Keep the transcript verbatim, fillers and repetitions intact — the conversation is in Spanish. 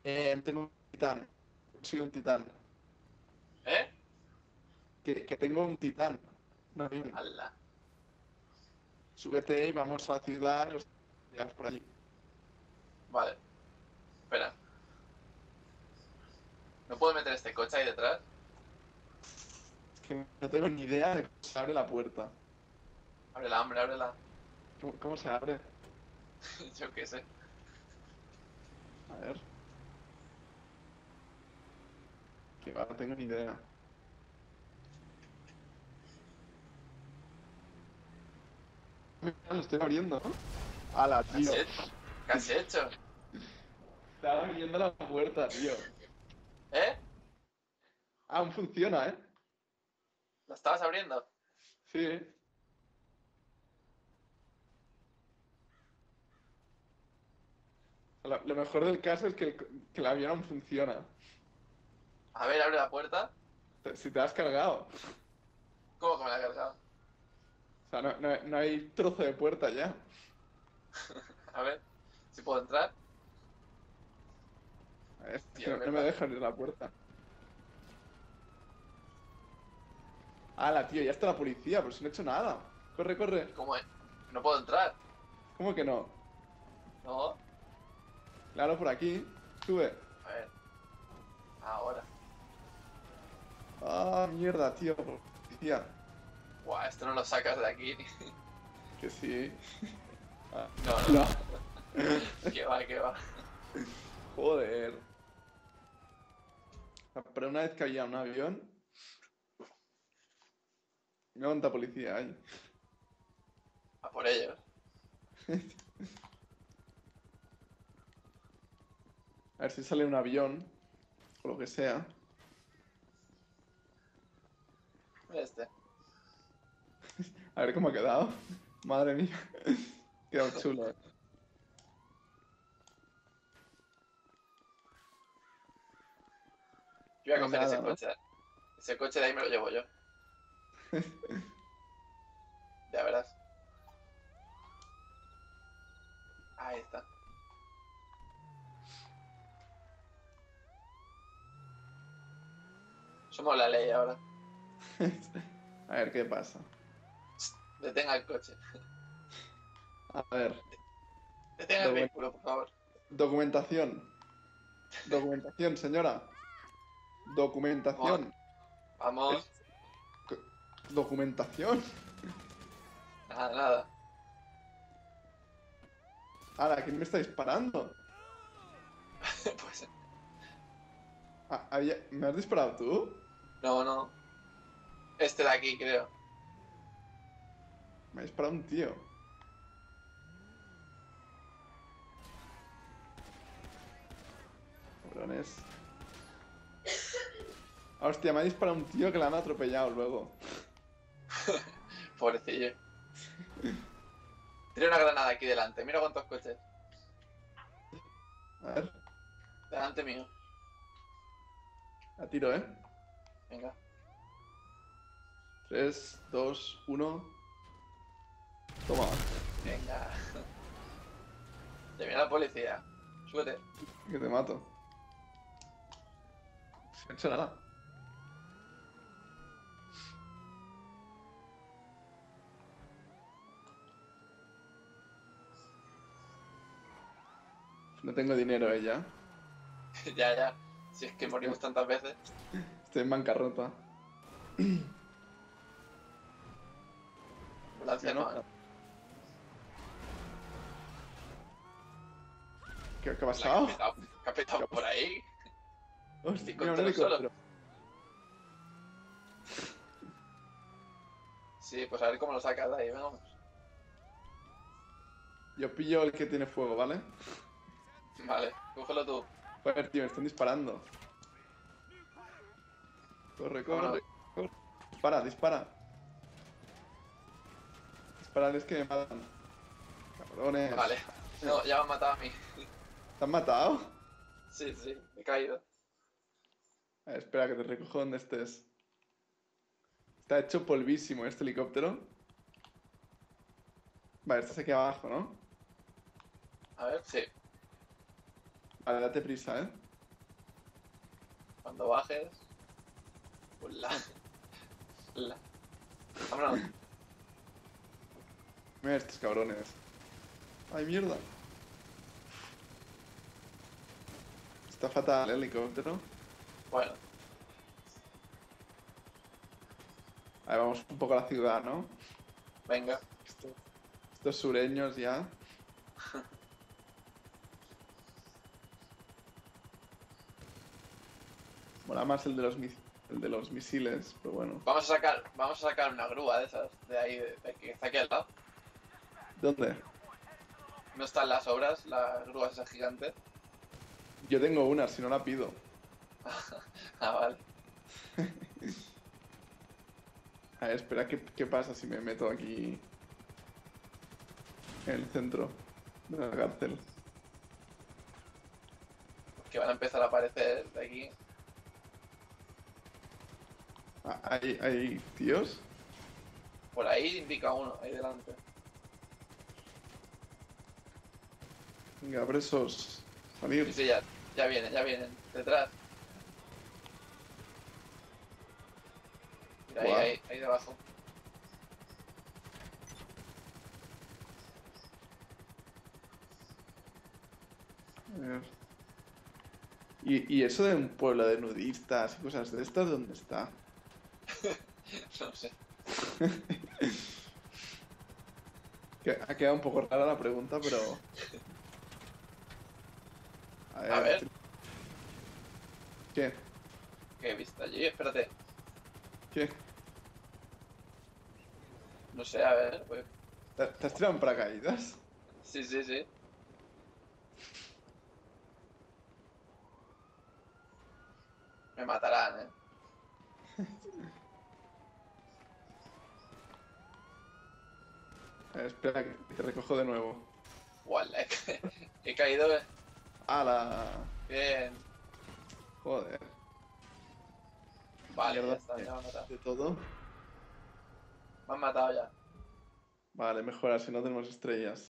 Eh, tengo un titán. Soy un titán. ¿Eh? Que, que tengo un titán. Un avión. ¡Hala! Súbete y vamos a la ciudad y los llevas por allí. Vale, espera. ¿No puedo meter este coche ahí detrás? Es que no tengo ni idea de cómo se abre la puerta. Ábrela, hombre, ábrela. ¿Cómo, cómo se abre? Yo qué sé. A ver. Que va, no tengo ni idea. Mira, lo estoy abriendo, ¿no? ¡Hala, ¿Qué has tío! hecho? ¿Qué has hecho? Estaba abriendo la puerta, tío. ¿Eh? Aún funciona, ¿eh? ¿La estabas abriendo? Sí. Lo, lo mejor del caso es que el, que el avión aún funciona. A ver, abre la puerta. Te- Si te has cargado. ¿Cómo que me la he cargado? O sea, no, no- no hay trozo de puerta ya. A ver, si puedo entrar. Es que Tío, no, es no me verdad. deja abrir la puerta. ¡Hala, tío! Ya está la policía, pero si no he hecho nada. Corre, corre. ¿Cómo es? No puedo entrar. ¿Cómo que no? No. Claro, por aquí. Sube. A ver, ahora. Ah, mierda, tío. Policía. Buah, esto no lo sacas de aquí. Que sí. Ah, No, no, no. no. Que va, que va. Joder. Pero una vez que había un avión, me monta policía ahí. A por ellos. A ver si sale un avión, o lo que sea. Este. A ver cómo ha quedado. Madre mía. Ha quedado chulo, eh. Yo voy a No hay coger ese nada, ¿no? coche. Ese coche de ahí me lo llevo yo. Ya verás. Ahí está. Somos la ley ahora. A ver qué pasa. Detenga el coche. A ver. Detenga el docu- vehículo, por favor. Documentación. Documentación, señora. Vamos. Documentación. Vamos. Es- co- Documentación. Nada, nada. Ahora, ¿quién me está disparando? Pues Ah, había- ¿Me has disparado tú? no, no. Este de aquí, creo. Me ha disparado un tío. Cabrones. Ah, hostia, me ha disparado un tío que la han atropellado luego. Pobrecillo. Tiene una granada aquí delante. Mira cuántos coches. A ver, Delante mío. a tiro, ¿eh? Venga. Tres, dos, uno. Toma, Venga. Ya viene la policía. Súbete. que te mato. No he hecho nada. No tengo dinero, ¿eh? Ya. Ya, ya. Si es que morimos tantas veces. Estoy en bancarrota. Ambulancia ¿no? no, ¿eh? ¿Qué, qué ha La pasado? que ha petado, que ha petado por ahí. Hostia, Estoy mira, un contra el suelo. helicóptero. Sí, pues a ver cómo lo sacas de ahí, vamos. Yo pillo el que tiene fuego, ¿vale? Vale, cógelo tú. Joder, tío, me están disparando. Corre, corre, Vámonos. corre. Dispara, dispara. Disparales que me matan. Cabrones. Vale. No, ya me han matado a mí. ¿Te han matado? Sí, sí, me he caído. A ver, espera, que te recojo donde estés. Está hecho polvísimo este helicóptero. Vale, estás aquí abajo, ¿no? A ver, sí. Vale, date prisa, ¿eh? Cuando bajes. Pues la. la. Vámonos. Mira estos cabrones. ¡Ay, mierda! Está fatal el helicóptero. Bueno, Ahí vamos un poco a la ciudad, ¿no? venga. Estos, estos sureños ya. Mola más el de los, mis- el de los misiles, pero bueno. Vamos a sacar, vamos a sacar una grúa de esas, de ahí, de, de que está aquí al lado. ¿Dónde? No están las obras, la grúa esa gigante. Yo tengo una, si no la pido. Ah, vale. A ver, espera, ¿qué, qué pasa si me meto aquí en el centro de la cárcel? Que van a empezar a aparecer de aquí. Ah, ¿Hay, hay tíos? Por ahí indica uno, ahí delante. Venga, presos. Sí, Salir. sí, ya, ya vienen, ya vienen. Detrás. Mira, ahí, Guau. ahí, ahí debajo. A ver. ¿Y, y eso de un pueblo de nudistas y cosas de estas, dónde está? No sé. Que ha quedado un poco rara la pregunta, pero... A ver. A ver. ¿Qué? ¿Qué he visto allí? Espérate. ¿Qué? No sé, a ver. Pues. ¿Te, te has tirado en paracaídas? Sí, sí, sí. Me matarán, eh. A ver, espera, que te recojo de nuevo. Wala, he, ca- he caído. eh. ¡Hala! Bien. Joder. Vale, Mierda, ya está, ya me han matado. de todo. Me han matado ya. Vale, mejor así no tenemos estrellas.